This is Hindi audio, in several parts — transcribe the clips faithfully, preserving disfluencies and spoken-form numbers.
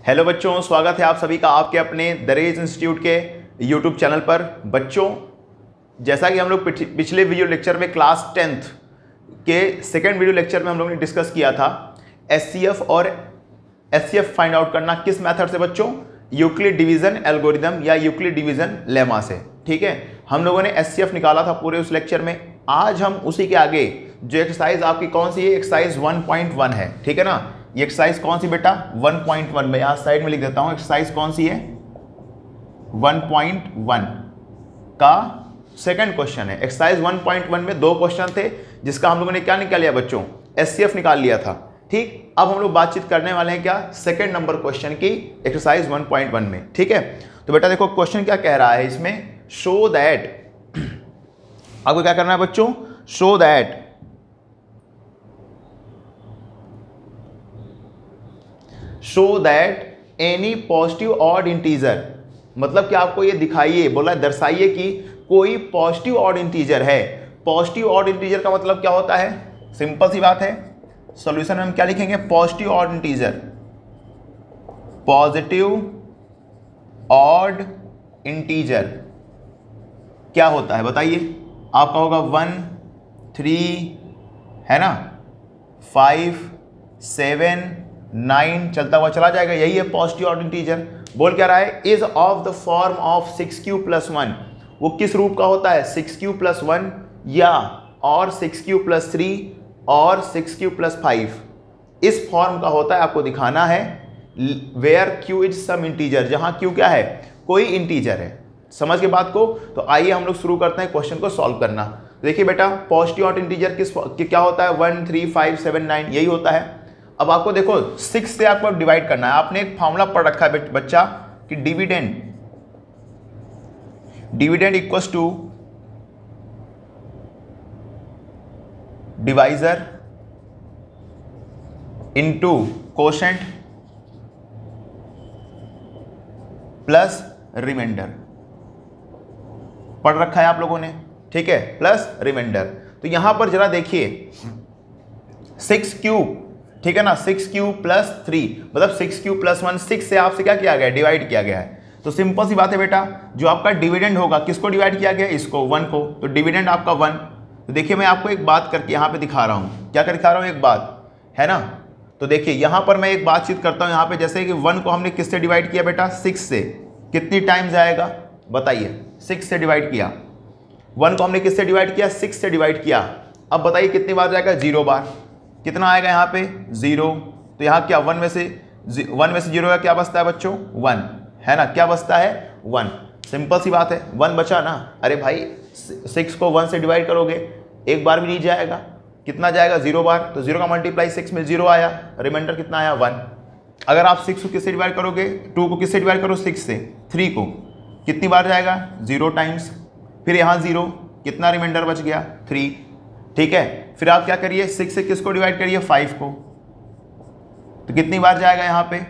हेलो बच्चों, स्वागत है आप सभी का आपके अपने दरेज इंस्टीट्यूट के यूट्यूब चैनल पर। बच्चों, जैसा कि हम लोग पिछले वीडियो लेक्चर में क्लास टेंथ के सेकेंड वीडियो लेक्चर में हम लोग ने डिस्कस किया था एस सी एफ और S C F find out करना किस मेथड से बच्चों, यूक्लिड डिवीजन एल्गोरिदम या यूक्लिड डिवीजन लेमा से। ठीक है, हम लोगों ने एस सी एफ निकाला था पूरे उस लेक्चर में। आज हम उसी के आगे जो एक्सरसाइज आपकी कौन सी है, एक्सरसाइज वन पॉइंट वन है। ठीक है ना, ये एक्सरसाइज कौन सी बेटा, वन पॉइंट वन में यहाँ साइड में लिख देता हूँ। एक्सरसाइज कौन सी है, वन पॉइंट वन का सेकंड क्वेश्चन है। एक्सरसाइज वन पॉइंट वन में दो क्वेश्चन थे जिसका हम लोगों ने क्या निकाल लिया बच्चों, एस सी एफ निकाल लिया था। ठीक, अब हम लोग बातचीत करने वाले हैं क्या, सेकंड नंबर क्वेश्चन की एक्सरसाइज वन पॉइंट वन में। ठीक है, तो बेटा देखो क्वेश्चन क्या कह रहा है इसमें, शो दैट, आपको क्या करना है बच्चों, show that show that any positive odd integer, मतलब कि आपको ये दिखाइए, बोला दर्शाइए कि कोई पॉजिटिव ऑड इंटीजर है। पॉजिटिव ऑड इंटीजर का मतलब क्या होता है, सिंपल सी बात है, सॉल्यूशन में हम क्या लिखेंगे, positive odd integer, positive odd integer क्या होता है बताइए। आपका होगा वन, थ्री, है ना, फाइव, सेवन, नाइन, चलता हुआ चला जाएगा, यही है पॉजिटिव ऑड इंटीजर। बोल क्या रहा है, is of the form of six q plus one, वो किस रूप का होता है, सिक्स क्यू प्लस वन या और सिक्स क्यू प्लस थ्री और सिक्स क्यू प्लस फाइव, इस फॉर्म का होता है। आपको दिखाना है where q is some integer, जहां क्यू क्या है, कोई इंटीजर है। समझ के बात को, तो आइए हम लोग शुरू करते हैं क्वेश्चन को सॉल्व करना। देखिए बेटा, पॉजिटिव ऑड इंटीजर किस क्या होता है, one, three, five, seven, nine, यही होता है। अब आपको देखो सिक्स से आपको डिवाइड करना है। आपने एक फॉर्मूला पढ़ रखा है बच्चा कि dividend dividend equals to divisor into quotient plus remainder, पढ़ रखा है आप लोगों ने। ठीक है, प्लस रिमाइंडर। तो यहां पर जरा देखिए, सिक्स क्यूब, ठीक है ना, सिक्स क्यू प्लस थ्री मतलब सिक्स क्यू प्लस वन, सिक्स से आपसे क्या किया गया, डिवाइड किया गया है। तो सिंपल सी बात है बेटा, जो आपका डिविडेंड होगा, किसको डिवाइड किया गया, इसको, वन को, तो डिविडेंड आपका वन। तो देखिए मैं आपको एक बात करके यहाँ पे दिखा रहा हूँ, क्या कर दिखा रहा हूँ, एक बात है ना। तो देखिए यहाँ पर मैं एक बातचीत करता हूँ यहाँ पे, जैसे कि वन को हमने किससे डिवाइड किया बेटा, सिक्स से, कितनी टाइम्स आएगा बताइए, सिक्स से डिवाइड किया। वन को हमने किससे डिवाइड किया, सिक्स से डिवाइड किया। अब बताइए कितनी बार जाएगा, जीरो बार। कितना आएगा यहाँ पे, जीरो। तो यहाँ क्या, वन में से वन में से जीरो का क्या बचता है बच्चों, वन, है ना, क्या बचता है, वन। सिंपल सी बात है, वन बचा ना। अरे भाई सिक्स को वन से डिवाइड करोगे एक बार भी नहीं जाएगा, कितना जाएगा, जीरो बार। तो जीरो का मल्टीप्लाई सिक्स में जीरो आया, रिमाइंडर कितना आया, वन। अगर आप सिक्स को किससे डिवाइड करोगे, टू को किससे डिवाइड करो, सिक्स से, थ्री को कितनी बार जाएगा, जीरो टाइम्स। फिर यहाँ जीरो, कितना रिमाइंडर बच गया, थ्री। ठीक है, फिर आप क्या करिए, सिक्स से किसको डिवाइड करिए, फाइव को, तो कितनी बार जाएगा यहाँ पे,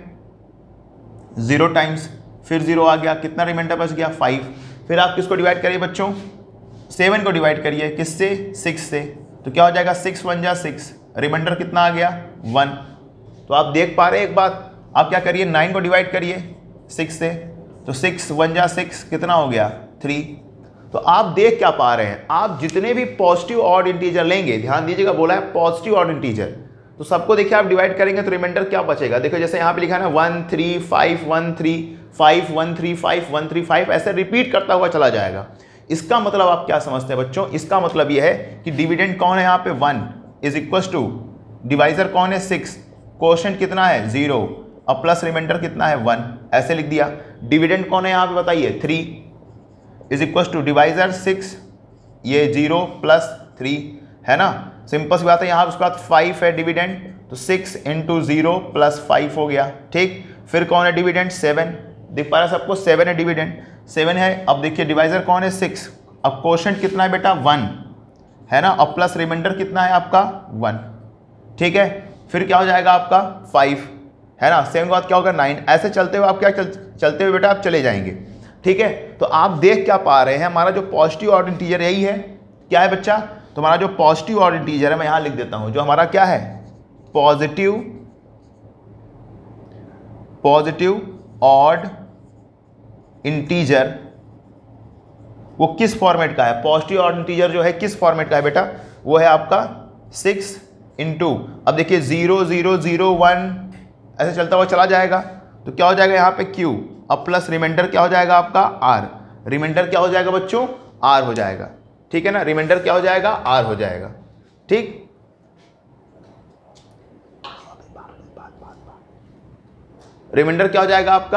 जीरो टाइम्स। फिर जीरो आ गया, कितना रिमाइंडर बच गया, फाइव। फिर आप किसको डिवाइड करिए बच्चों, सेवन को डिवाइड करिए, किससे, सिक्स से, तो क्या हो जाएगा, सिक्स वन जा सिक्स, रिमाइंडर कितना आ गया, वन। तो आप देख पा रहे हैं एक बात, आप क्या करिए, नाइन को डिवाइड करिए सिक्स से, तो सिक्स वन जा सिक्स, कितना हो गया, थ्री। तो आप देख क्या पा रहे हैं, आप जितने भी पॉजिटिव ऑड इंटीजर लेंगे, ध्यान दीजिएगा, बोला है पॉजिटिव ऑड इंटीजर, तो सबको देखिए आप डिवाइड करेंगे तो रिमाइंडर क्या बचेगा। देखो जैसे यहाँ पे लिखा है ना, one three five one three five one three five one three five, ऐसे रिपीट करता हुआ चला जाएगा। इसका मतलब आप क्या समझते हैं बच्चों, इसका मतलब यह है कि डिविडेंड कौन है यहाँ पे, one is equal to divisor कौन है, सिक्स, कोशेंट कितना है, जीरो, अब प्लस रिमाइंडर कितना है, वन, ऐसे लिख दिया। डिविडेंड कौन है यहाँ पे बताइए, three is equal to divisor six, ये जीरो प्लस थ्री, है ना, सिंपल सी बात है। यहाँ उसके बाद फाइव है डिविडेंड, तो six into zero plus five हो गया। ठीक, फिर कौन है डिविडेंड, सेवन, दिख पा रहा है सबको, सेवन है डिविडेंड, सेवन है। अब देखिए डिवाइजर कौन है, सिक्स, अब कोशेंट कितना है बेटा, वन, है ना, अब प्लस रिमाइंडर कितना है आपका, वन। ठीक है, फिर क्या हो जाएगा आपका, फाइव, है ना, सेवन के बाद क्या होगा, नाइन। ऐसे चलते हुए आप क्या चल, चलते हुए बेटा आप चले जाएंगे। ठीक है, तो आप देख क्या पा रहे हैं, हमारा जो पॉजिटिव ऑड इंटीजर यही है, क्या है बच्चा, तो हमारा जो पॉजिटिव ऑड इंटीजर है, मैं यहां लिख देता हूं, जो हमारा क्या है, पॉजिटिव पॉजिटिव ऑड इंटीजर वो किस फॉर्मेट का है? पॉजिटिव ऑड इंटीजर जो है किस फॉर्मेट का है बेटा? वो है आपका सिक्स इंटू, अब देखिए जीरो जीरो जीरो वन ऐसे चलता हुआ चला जाएगा, तो क्या हो जाएगा यहाँ पे Q, अब प्लस रिमाइंडर क्या हो जाएगा आपका R, रिमाइंडर क्या हो जाएगा बच्चों? R हो जाएगा, ठीक है ना, रिमाइंडर क्या हो जाएगा? R हो जाएगा, ठीक। रिमाइंडर क्या हो जाएगा आपका?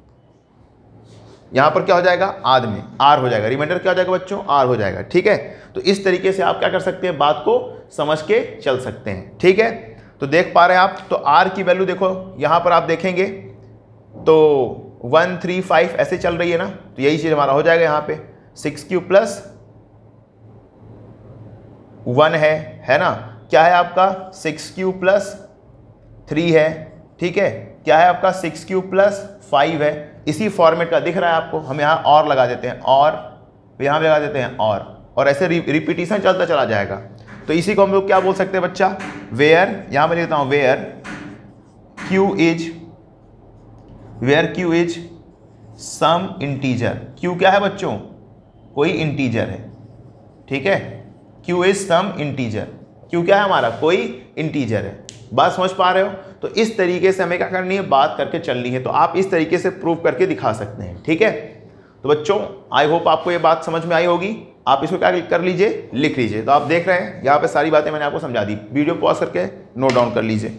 यहां पर क्या हो जाएगा? आध में R हो जाएगा, रिमाइंडर क्या हो जाएगा बच्चों? R हो जाएगा, ठीक है। तो इस तरीके से आप क्या कर सकते हैं, बात को समझ के चल सकते हैं, ठीक है। तो देख पा रहे हैं आप, तो R की वैल्यू देखो यहां पर आप देखेंगे तो वन थ्री फाइव ऐसे चल रही है ना, तो यही चीज हमारा हो जाएगा यहाँ पे सिक्स क्यू प्लस वन है है ना, क्या है आपका? सिक्स क्यू प्लस थ्री है, ठीक है, क्या है आपका? सिक्स क्यू प्लस फाइव है, इसी फॉर्मेट का दिख रहा है आपको। हम यहाँ और लगा देते हैं, और यहाँ लगा देते हैं और और ऐसे रिपीटिशन चलता चला जाएगा। तो इसी को हम लोग क्या बोल सकते हैं बच्चा? वेयर, यहाँ मैं लिखता हूँ where q is where q is some integer. Q क्या है बच्चों? कोई इंटीजर है, ठीक है, q is some integer. Q क्या है हमारा? कोई इंटीजर है। बात समझ पा रहे हो? तो इस तरीके से हमें क्या करनी है, बात करके चलनी है। तो आप इस तरीके से प्रूव करके दिखा सकते हैं, ठीक है। तो बच्चों आई होप आपको ये बात समझ में आई होगी। आप इसको क्या कर लीजिए, लिख लीजिए। तो आप देख रहे हैं यहाँ पे सारी बातें मैंने आपको समझा दी, वीडियो पॉज करके नोट डाउन कर लीजिए।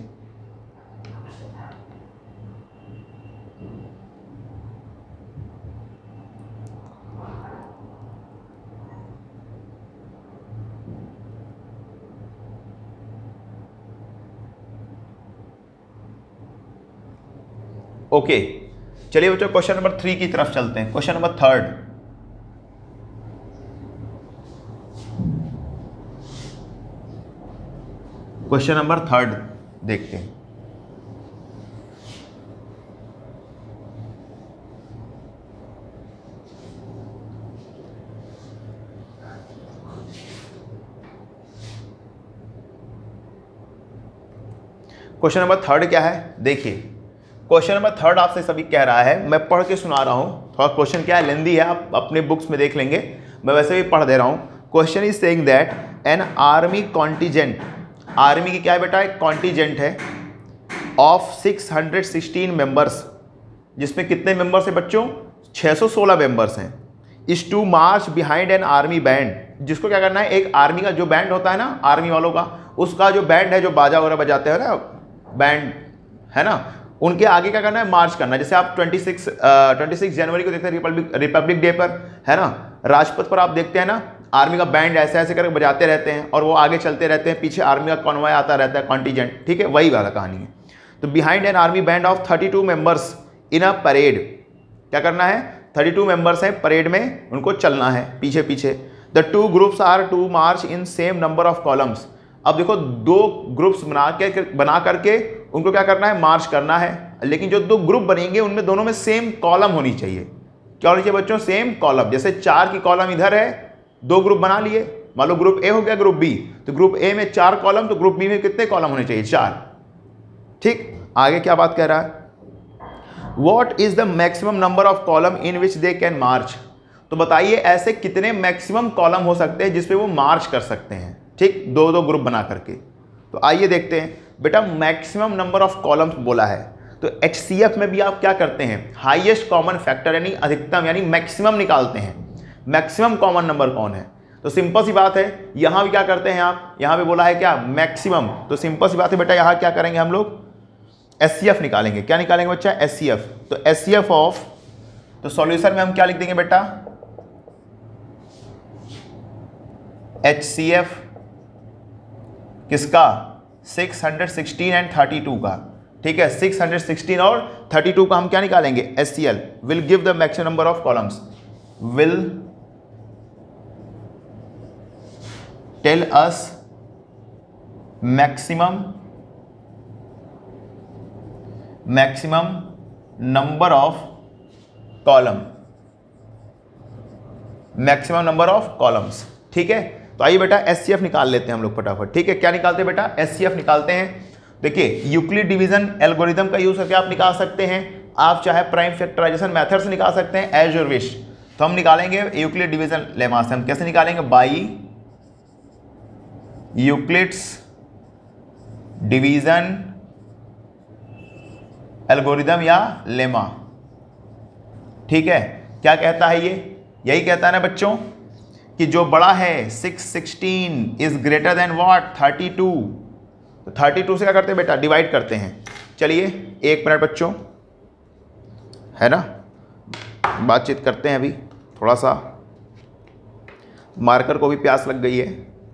Okay okay. चलिए बच्चों क्वेश्चन नंबर थ्री की तरफ चलते हैं। Question number third, question number third देखते हैं। क्वेश्चन नंबर थर्ड क्या है, देखिए क्वेश्चन नंबर थर्ड आपसे सभी कह रहा है, मैं पढ़ के सुना रहा हूँ, थोड़ा क्वेश्चन क्या है लेंदी है, आप अपने बुक्स में देख लेंगे, मैं वैसे भी पढ़ दे रहा हूँ। Question is saying that an army contingent, army की क्या है बेटा? एक कॉन्टीजेंट है of six hundred sixteen members, जिसमें कितने मेंबर्स हैं बच्चों? छह सौ सोलह मेंबर्स हैं। Is to march behind an army band, जिसको क्या करना है, एक आर्मी का जो बैंड होता है ना आर्मी वालों का, उसका जो बैंड है, जो बाजा वगैरह बजाते हैं ना बैंड, है ना, उनके आगे क्या करना है, मार्च करना है। जैसे आप छब्बीस छब्बीस जनवरी को देखते हैं रिपब्लिक रिपब्लिक डे पर, है ना, राजपथ पर आप देखते हैं ना आर्मी का बैंड ऐसे ऐसे करके बजाते रहते हैं और वो आगे चलते रहते हैं, पीछे आर्मी का कॉन्वॉय आता रहता है, कॉन्टीजेंट, ठीक है, वही वाला कहानी है। तो behind an army band of thirty two members in a parade, क्या करना है, थर्टी टू मेंबर्स हैं परेड में, उनको चलना है पीछे पीछे। The two groups are to march in same number of columns. अब देखो दो ग्रुप्स बना के बना करके उनको क्या करना है, मार्च करना है, लेकिन जो दो ग्रुप बनेंगे उनमें दोनों में सेम कॉलम होनी चाहिए। क्या होनी चाहिए बच्चों? Same column. जैसे चार की कॉलम इधर है, दो ग्रुप बना लिए, मान लो ग्रुप ए हो गया, ग्रुप बी, तो ग्रुप ए में चार कॉलम, तो ग्रुप बी में कितने कॉलम होने चाहिए? चार, ठीक। आगे क्या बात कह रहा है, what is the maximum number of column in which they can march. तो बताइए ऐसे कितने मैक्सिमम कॉलम हो सकते हैं जिसपे वो मार्च कर सकते हैं, ठीक, दो दो ग्रुप बना करके। तो आइए देखते हैं बेटा, मैक्सिमम नंबर ऑफ कॉलम्स बोला है, तो एच सी एफ में भी आप क्या करते हैं, हाईएस्ट कॉमन फैक्टर यानी अधिकतम यानी मैक्सिमम निकालते हैं। मैक्सिमम कॉमन नंबर कौन है? तो सिंपल सी बात है, यहां भी क्या करते हैं आप, यहां पे बोला है क्या, मैक्सिमम, तो सिंपल सी बात है बेटा, यहां क्या करेंगे हम लोग, एस सी एफ निकालेंगे। क्या निकालेंगे बच्चा? S C F. तो एस सी एफ ऑफ, तो सॉल्यूशन में हम क्या लिख देंगे बेटा, एच सी एफ किसका, six hundred sixteen and thirty two का, ठीक है, सिक्स हंड्रेड सिक्सटीन और थर्टी टू का हम क्या निकालेंगे, S C L, will give the maximum number of columns, will tell us maximum maximum number of column, maximum number of columns, ठीक है। तो आइए बेटा एस सी एफ निकाल लेते हैं हम लोग फटाफट, ठीक है। क्या निकालते हैं बेटा, एस सी एफ निकालते हैं। देखिए यूक्लिड डिवीजन एल्गोरिथम का यूज करके आप निकाल सकते हैं, आप चाहे प्राइम फैक्टराइजेशन मेथड से निकाल सकते हैं, एज योर विश। तो हम निकालेंगे यूक्लिड डिवीजन लेमा से। हम कैसे निकालेंगे? बाई यूक्लिड्स डिवीजन एल्गोरिदम या लेमा। ठीक है, क्या कहता है ये? यही कहता है ना बच्चों कि जो बड़ा है six sixteen is greater than what? Thirty two. तो थर्टी टू से क्या करते हैं बेटा? डिवाइड करते हैं। चलिए एक मिनट बच्चों, है ना, बातचीत करते हैं अभी। थोड़ा सा मार्कर को भी प्यास लग गई है।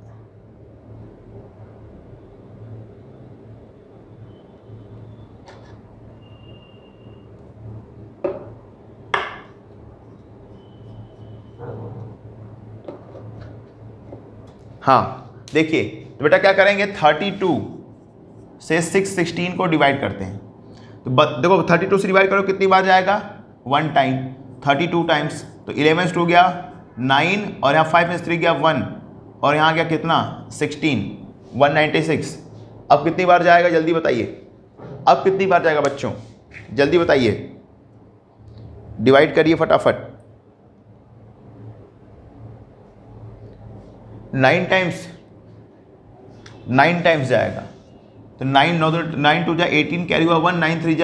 हाँ देखिए, तो बेटा क्या करेंगे? थर्टी टू से सिक्स सिक्सटीन को डिवाइड करते हैं। तो देखो थर्टी टू से डिवाइड करो, कितनी बार जाएगा? One time. Thirty two times, तो इलेवन टू गया नाइन, और यहाँ फाइव में थ्री गया वन, और यहाँ गया कितना? Sixteen, one ninety six. अब कितनी बार जाएगा जल्दी बताइए? अब कितनी बार जाएगा बच्चों? जल्दी बताइए, डिवाइड करिए फटाफट। नाइन टाइम्स, नाइन टाइम्स जाएगा। तो नाइन नौ नाइन टू जा एटीन, कैरी हुआ वन, नाइन थ्री जा,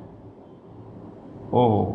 ओह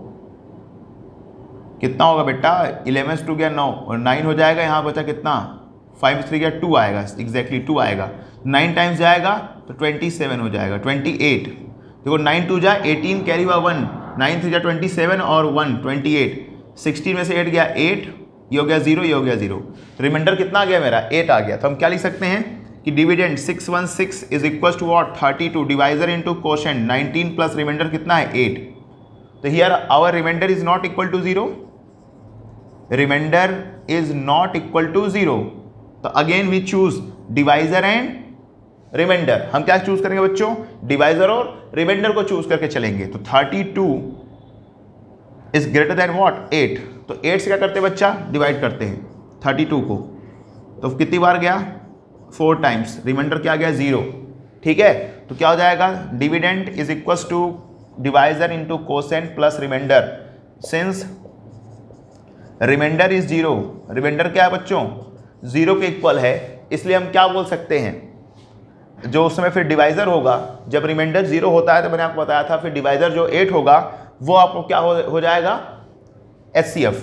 कितना होगा बेटा? इलेवन टू गया नौ, और नाइन हो जाएगा, यहाँ बचा कितना? फाइव थ्री गया टू आएगा, एग्जैक्टली टू आएगा। नाइन टाइम्स जाएगा तो ट्वेंटी सेवन हो जाएगा, ट्वेंटी एट। देखो नाइन टू जा एटीन, कैरी हुआ वन, नाइन थ्री जा ट्वेंटी सेवन और वन ट्वेंटी एट। सिक्सटीन में से एट गया एट, ये हो गया जीरो, ये हो गया जीरो। तो रिमाइंडर कितना आ गया मेरा? एट आ गया। तो हम क्या लिख सकते हैं कि dividend six one six is equal to what? Thirty two, divisor into quotient nineteen plus remainder कितना है? एट। तो here our remainder is not equal to zero, remainder is not equal to zero. तो again we choose divisor and remainder. हम क्या चूज करेंगे बच्चों? डिवाइजर और रिमाइंडर को चूज करके चलेंगे। तो thirty two is greater than what? Eight. तो एट से क्या करते हैं बच्चा? डिवाइड करते हैं थर्टी टू को। तो कितनी बार गया? Four times. रिमाइंडर क्या गया? जीरो। ठीक है, तो क्या हो जाएगा? Dividend is equal to divisor into quotient plus remainder. Since remainder is zero, remainder क्या है बच्चों? जीरो के इक्वल है, इसलिए हम क्या बोल सकते हैं? जो उस समय फिर डिवाइजर होगा, जब रिमाइंडर जीरो होता है तो मैंने आपको बताया था, फिर डिवाइजर जो एट होगा वो आपको क्या हो, हो जाएगा? H C F.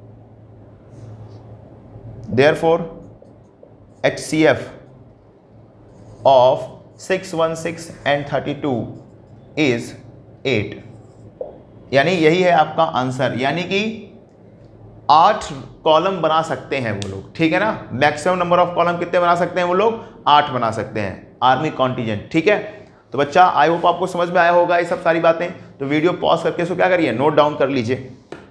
Therefore H C F of six one six and thirty two is eight. यानी यही है आपका आंसर, यानी कि आठ कॉलम बना सकते हैं वो लोग। ठीक है ना, मैक्सिमम नंबर ऑफ कॉलम कितने बना सकते हैं वो लोग? आठ बना सकते हैं, आर्मी कॉन्टिजेंट। ठीक है, तो बच्चा आई होप आपको समझ में आया होगा ये सब सारी बातें। तो वीडियो पॉज करके इसको क्या करिए? नोट डाउन कर लीजिए।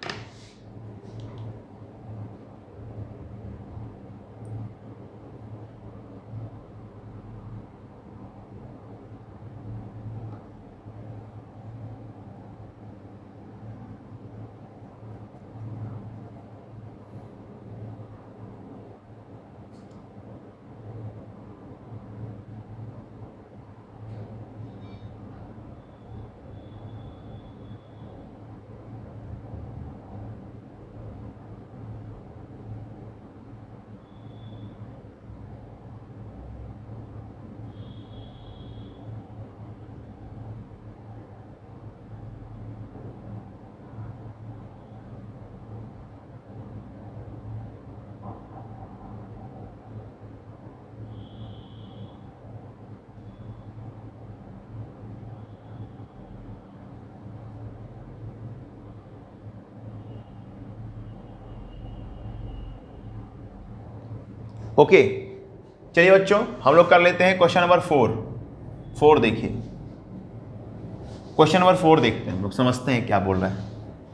ओके चलिए बच्चों, हम लोग कर लेते हैं क्वेश्चन नंबर फोर। फोर देखिए, क्वेश्चन नंबर फोर देखते हैं हम लोग, समझते हैं क्या बोल रहा है।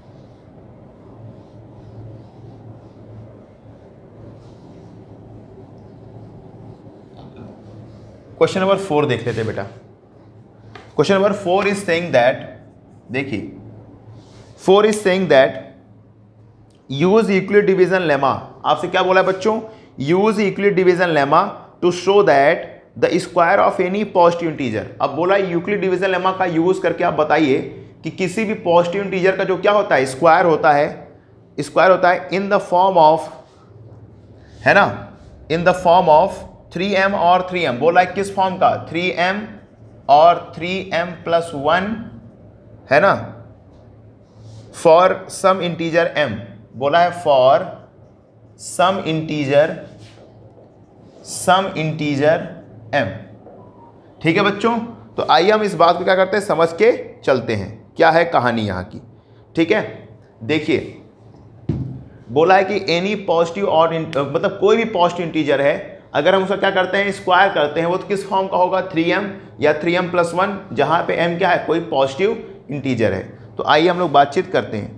क्वेश्चन नंबर फोर देख लेते हैं बेटा। Question number four is saying that, देखिए four is saying that use Euclid division lemma. आपसे क्या बोला है बच्चों? Use Euclid division lemma to show that the square of any positive integer. अब बोला यूक्लिड डिवीजन लेमा का यूज करके आप बताइए कि किसी भी पॉजिटिव इंटीजर का जो क्या होता है, स्क्वायर होता है, स्क्वायर होता है इन द फॉर्म ऑफ, है ना, in the form of three m और थ्री एम। बोला है किस फॉर्म का, थ्री एम और थ्री एम प्लस वन, है ना, फॉर सम इंटीजर m। बोला है for some integer some integer m। ठीक है बच्चों, तो आइए हम इस बात को क्या करते हैं, समझ के चलते हैं क्या है कहानी यहाँ की। ठीक है, देखिए बोला है कि एनी पॉजिटिव और मतलब कोई भी पॉजिटिव इंटीजर है, अगर हम उसका क्या करते हैं, स्क्वायर करते हैं, वो तो किस फॉर्म का होगा, थ्री एम या थ्री एम प्लस वन, जहाँ पे m क्या है, कोई पॉजिटिव इंटीजर है। तो आइए हम लोग बातचीत करते हैं।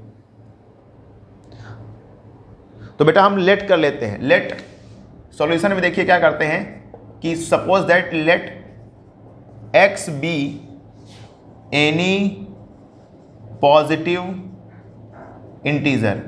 तो बेटा हम लेट कर लेते हैं। लेट सॉल्यूशन में देखिए क्या करते हैं कि suppose that let x be any positive integer.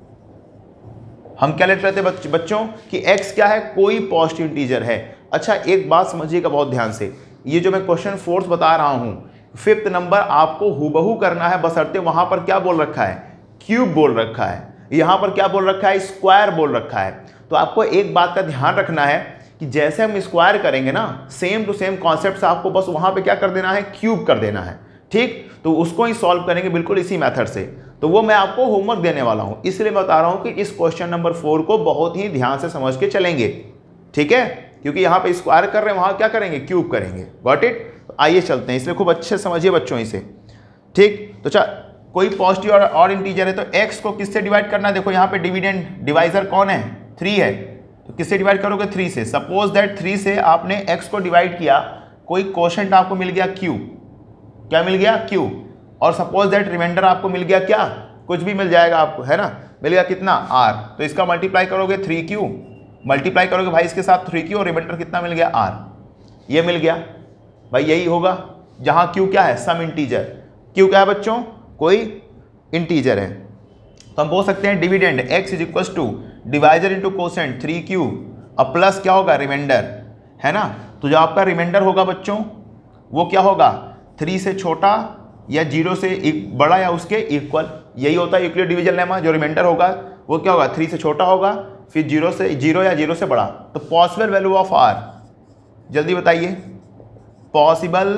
हम क्या लेट रहे थे बच, बच्चों कि x क्या है, कोई पॉजिटिव इंटीजर है। अच्छा एक बात समझिएगा बहुत ध्यान से, ये जो मैं क्वेश्चन फोर्थ बता रहा हूं, फिफ्थ नंबर आपको हुबहू करना है, बशर्ते वहां पर क्या बोल रखा है, क्यूब बोल रखा है, यहां पर क्या बोल रखा है, स्क्वायर बोल रखा है। तो आपको एक बात का ध्यान रखना है कि जैसे हम स्क्वायर करेंगे ना, सेम टू सेम कॉन्सेप्ट से आपको बस वहां पे क्या कर देना है, क्यूब कर देना है। ठीक, तो उसको ही सॉल्व करेंगे बिल्कुल इसी मेथड से। तो वो मैं आपको होमवर्क देने वाला हूं, इसलिए मैं बता रहा हूं कि इस क्वेश्चन नंबर फोर को बहुत ही ध्यान से समझ के चलेंगे। ठीक है, क्योंकि यहाँ पे स्क्वायर कर रहे हैं, वहां क्या करेंगे, क्यूब करेंगे। Got it. तो आइए चलते हैं, इसलिए खूब अच्छे से समझिए बच्चों इसे। ठीक, तो अच्छा कोई पॉजिटिव और, और इंटीजर है तो x को किससे डिवाइड करना है, देखो यहाँ पे डिविडेंड डिवाइजर कौन है, थ्री है, तो किससे डिवाइड करोगे, थ्री से। सपोज दैट थ्री से आपने x को डिवाइड किया, कोई क्वोशंट आपको मिल गया q, क्या मिल गया, q, और सपोज दैट रिमाइंडर आपको मिल गया क्या, कुछ भी मिल जाएगा आपको, है ना, मिल गया कितना, r। तो इसका मल्टीप्लाई करोगे थ्री क्यू, मल्टीप्लाई करोगे भाई इसके साथ थ्री क्यू, और रिमाइंडर कितना मिल गया, r। ये मिल गया भाई, यही होगा जहां q क्या है, सम इंटीजर। q क्या है बच्चों, कोई इंटीजर है। तो हम बोल सकते हैं dividend x is equal to divisor into quotient three q, अब प्लस क्या होगा, रिमाइंडर, है ना। तो जो आपका रिमाइंडर होगा बच्चों वो क्या होगा, थ्री से छोटा या जीरो से बड़ा या उसके इक्वल, यही होता है यूक्लिड डिवीजन लेमा। जो रिमाइंडर होगा वो क्या होगा, थ्री से छोटा होगा, फिर जीरो से जीरो या जीरो से बड़ा। तो पॉसिबल वैल्यू ऑफ r, जल्दी बताइए, पॉसिबल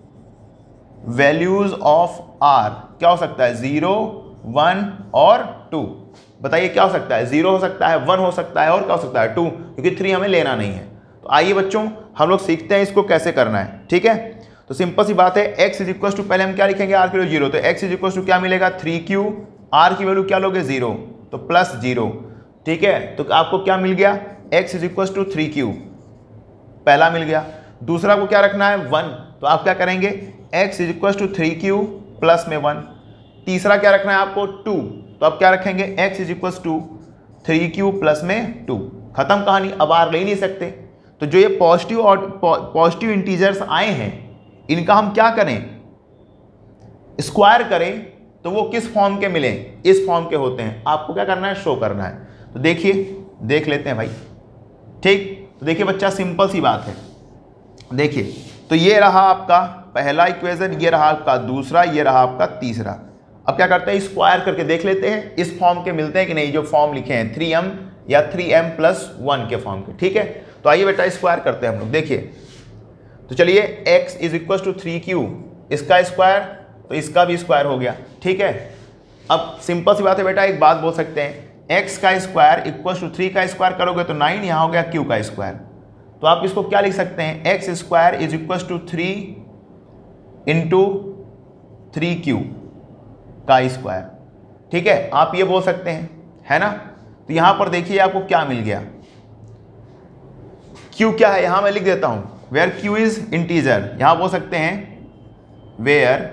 वैल्यूज ऑफ r क्या हो सकता है, जीरो, वन और टू। बताइए क्या हो सकता है, जीरो हो सकता है, वन हो सकता है, और क्या हो सकता है, टू, क्योंकि थ्री हमें लेना नहीं है। तो आइए बच्चों हम लोग सीखते हैं इसको कैसे करना है। ठीक है, तो सिंपल सी बात है, x इज इक्वल टू, पहले हम क्या लिखेंगे, r की वैल्यू जीरो, तो x इज इक्वल टू क्या मिलेगा, थ्री क्यू, r की वैल्यू क्या लोगे, जीरो, तो प्लस जीरो। ठीक है, तो आपको क्या मिल गया, x is equal to three q, पहला मिल गया। दूसरा को क्या रखना है, वन, तो आप क्या करेंगे, x is equal to three q plus में वन। तीसरा क्या रखना है आपको, टू, तो आप क्या रखेंगे, x is equal to three q plus में टू। खत्म कहानी, अब आर ले ही नहीं सकते। तो जो ये पॉजिटिव और पॉजिटिव इंटीजर्स आए हैं, इनका हम क्या करें, स्क्वायर करें, तो वो किस फॉर्म के मिले, इस फॉर्म के होते हैं। आपको क्या करना है, शो करना है। तो देखिए देख लेते हैं भाई। ठीक, तो देखिए बच्चा सिंपल सी बात है, देखिए तो ये रहा आपका पहला इक्वेशन, ये रहा आपका दूसरा, ये रहा आपका तीसरा। अब क्या करते हैं, स्क्वायर करके देख लेते हैं इस फॉर्म के मिलते हैं कि नहीं, जो फॉर्म लिखे हैं थ्री एम या थ्री एम प्लस वन के फॉर्म के। ठीक है, तो आइए बेटा स्क्वायर करते हैं हम लोग। देखिए तो चलिए x is equal to three q, इसका स्क्वायर तो इसका भी स्क्वायर हो गया। ठीक है, अब सिंपल सी बात है बेटा, एक बात बोल सकते हैं, x का स्क्वायर इक्वल टू थ्री का स्क्वायर करोगे तो नाइन, यहाँ हो गया q का स्क्वायर। तो आप इसको क्या लिख सकते हैं, x square is equal to three into three q का स्क्वायर। ठीक है, आप ये बोल सकते हैं, है ना। तो यहां पर देखिए आपको क्या मिल गया, q क्या है, यहां मैं लिख देता हूं, वेयर q इज इंटीजर। यहां बोल सकते हैं where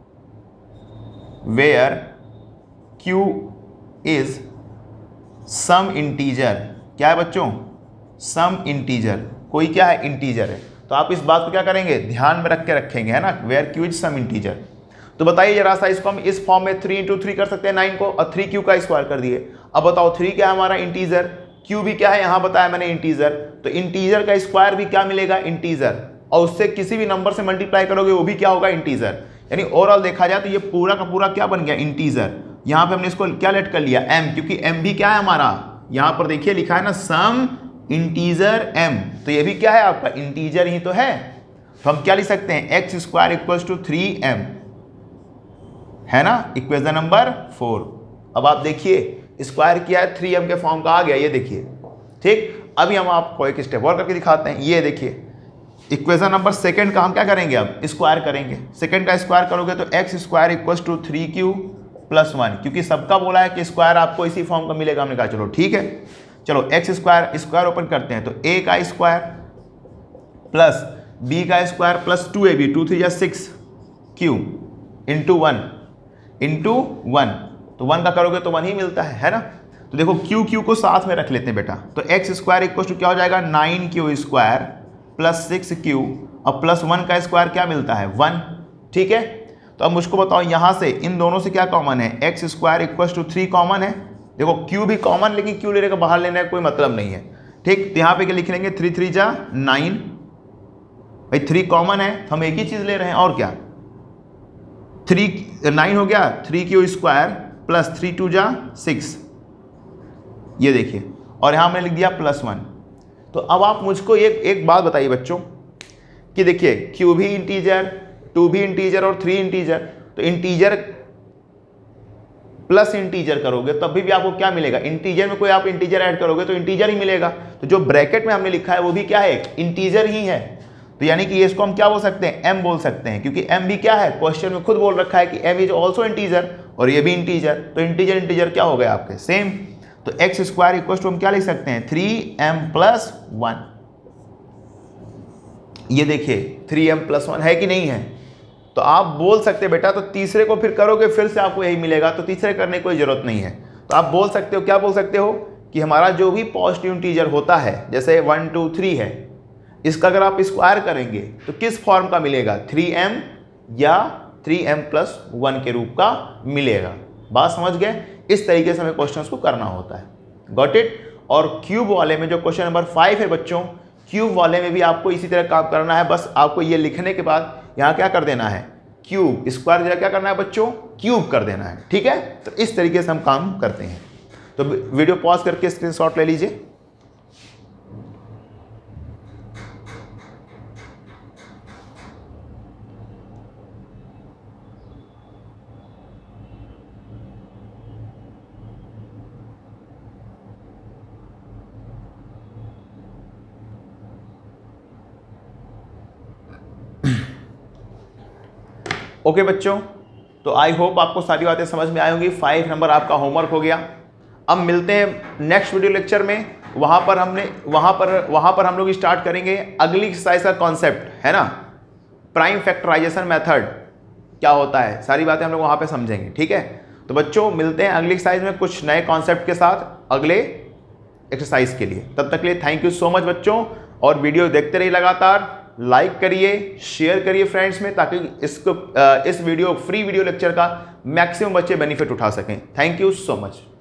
where q is some integer. क्या है बच्चों, सम इंटीजर, कोई क्या है, इंटीजर है। तो आप इस बात को क्या करेंगे, ध्यान में रख के रखेंगे, है ना, where q is some integer. तो बताइए जरा सा, इसको हम इस फॉर्म में थ्री इंटू थ्री कर सकते हैं नाइन को, और थ्री क्यू का स्क्वायर कर दिए। अब बताओ थ्री क्या है हमारा, इंटीजर, क्यू भी क्या है, यहां बताया मैंने इंटीजर, तो इंटीजर का स्क्वायर भी क्या मिलेगा, इंटीजर, और उससे किसी भी नंबर से मल्टीप्लाई करोगे वो भी क्या होगा, इंटीजर। यानी ओवरऑल देखा जाए तो ये पूरा का पूरा क्या बन गया, इंटीजर। यहाँ पे हमने इसको क्या लेट कर लिया, m, क्योंकि m भी क्या है हमारा, यहाँ पर देखिए लिखा है ना सम इंटीजर m, तो ये भी क्या है आपका इंटीजर ही तो है। तो हम क्या लिख सकते हैं, x square equal to three m, है ना, इक्वेशन नंबर फोर। अब आप देखिए स्क्वायर किया है, थ्री एम के फॉर्म का आ गया, ये देखिए, ठीक। अभी हम आपको एक स्टेप और करके दिखाते हैं, ये देखिए इक्वेशन नंबर सेकंड का हम क्या करेंगे, अब स्क्वायर करेंगे। सेकंड का स्क्वायर करोगे तो x square equal to three q plus one, क्योंकि सबका बोला है कि स्क्वायर आपको इसी फॉर्म का मिलेगा, हमने कहा चलो ठीक है। चलो एक्स स्क्वायर स्क्वायर ओपन करते हैं, तो ए का स्क्वायर प्लस बी का square plus two A B, two three या six Q into one into one, तो वन का करोगे तो वन ही मिलता है, है ना। तो देखो क्यू क्यू को साथ में रख लेते हैं बेटा, तो एक्स स्क्वायर इक्वल टू क्या हो जाएगा, nine Q square plus six Q, और प्लस वन का स्क्वायर क्या मिलता है, वन, ठीक है। तो अब मुझको बताओ यहाँ से इन दोनों से क्या कॉमन है, X square equal to three common है। देखो क्यू भी कॉमन, लेकिन क्यू लेने का बाहर लेने का कोई मतलब नहीं है, ठीक। तो यहाँ पे क्या लिख लेंगे, थ्री थ्री जा नाइन, भाई थ्री कॉमन है, हम एक ही चीज़ ले रहे हैं, और क्या, थ्री नाइन हो गया, three Q square plus three two जा सिक्स, ये देखिए, और यहाँ हमने लिख दिया प्लस वन। तो अब आप मुझको एक एक बात बताइए बच्चों कि देखिए क्यू भी इंटीजर, टू भी इंटीजर और थ्री इंटीजर, तो इंटीजर प्लस इंटीजर करोगे तब भी, भी आपको क्या मिलेगा, इंटीजर में कोई आप इंटीजर ऐड करोगे तो इंटीजर ही मिलेगा। तो जो ब्रैकेट में हमने लिखा है वो भी क्या है, इंटीजर ही है। तो यानी कि इसको हम क्या बोल सकते हैं, m बोल सकते हैं, क्योंकि m भी क्या है, क्वेश्चन में खुद बोल रखा है कि m इज ऑल्सो इंटीजर, और ये भी इंटीजर, तो इंटीजर इंटीजर क्या हो गया आपके सेम। तो एक्स स्क्वायर इक्वल टू हम क्या लिख सकते हैं, थ्री एम प्लस वन, ये देखिए थ्री एम प्लस वन है कि नहीं है। तो आप बोल सकते हैं बेटा, तो तीसरे को फिर करोगे फिर से आपको यही मिलेगा, तो तीसरे करने की कोई जरूरत नहीं है। तो आप बोल सकते हो, क्या बोल सकते हो कि हमारा जो भी पॉजिटिव इंटीजर होता है, जैसे वन टू थ्री है, इसका अगर आप स्क्वायर करेंगे तो किस फॉर्म का मिलेगा, थ्री एम या थ्री एम प्लस वन के रूप का मिलेगा। बात समझ गए, इस तरीके से हमें क्वेश्चंस को करना होता है, गॉट इट। और क्यूब वाले में जो क्वेश्चन नंबर फाइव है बच्चों, क्यूब वाले में भी आपको इसी तरह काम करना है, बस आपको ये लिखने के बाद यहाँ क्या कर देना है, क्यूब स्क्वायर जगह क्या करना है बच्चों, क्यूब कर देना है, ठीक है। तो इस तरीके से हम काम करते हैं। तो वीडियो पॉज करके स्क्रीनशॉट ले लीजिए। ओके okay, बच्चों, तो आई होप आपको सारी बातें समझ में आई होंगी। फाइव नंबर आपका होमवर्क हो गया। अब मिलते हैं नेक्स्ट वीडियो लेक्चर में, वहाँ पर हमने वहाँ पर वहाँ पर हम लोग स्टार्ट करेंगे अगली एक्सरसाइज का कॉन्सेप्ट, है ना, प्राइम फैक्टराइजेशन मेथड क्या होता है, सारी बातें हम लोग वहाँ पे समझेंगे, ठीक है। तो बच्चों मिलते हैं अगली एक्सरसाइज में कुछ नए कॉन्सेप्ट के साथ अगले एक्सरसाइज के लिए। तब तक के लिए थैंक यू सो मच बच्चों, और वीडियो देखते रहिए लगातार, लाइक करिए, शेयर करिए फ्रेंड्स में, ताकि इसको इस वीडियो फ्री वीडियो लेक्चर का मैक्सिमम बच्चे बेनिफिट उठा सकें। Thank you so much.